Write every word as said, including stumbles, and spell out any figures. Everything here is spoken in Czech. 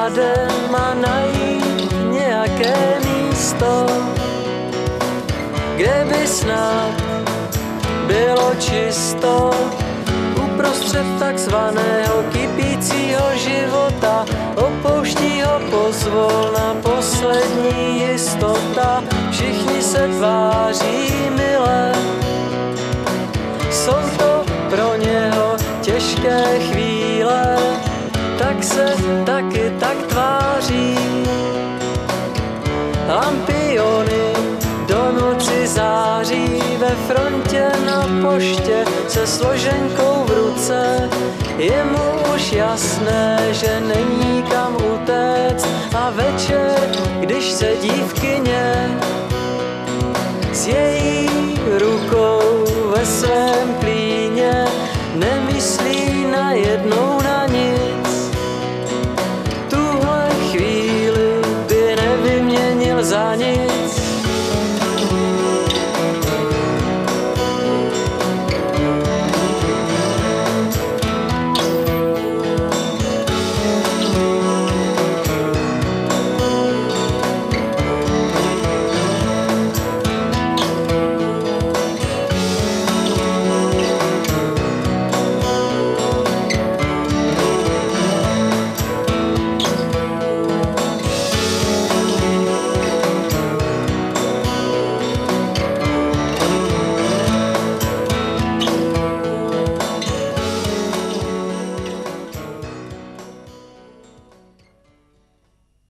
den má najít nějaké místo, kde by snad bylo čisto. Uprostřed takzvaného kypícího života opouští ho pozvolna poslední jistota. Všichni se tváří milé, jsou to pro něho těžké chvíle, tak se taky tak tváří. Lampiony do noci září, ve frontě na poště se složenkou v ruce. Je mu už jasné, že není kam utéct, a večer, když se dívka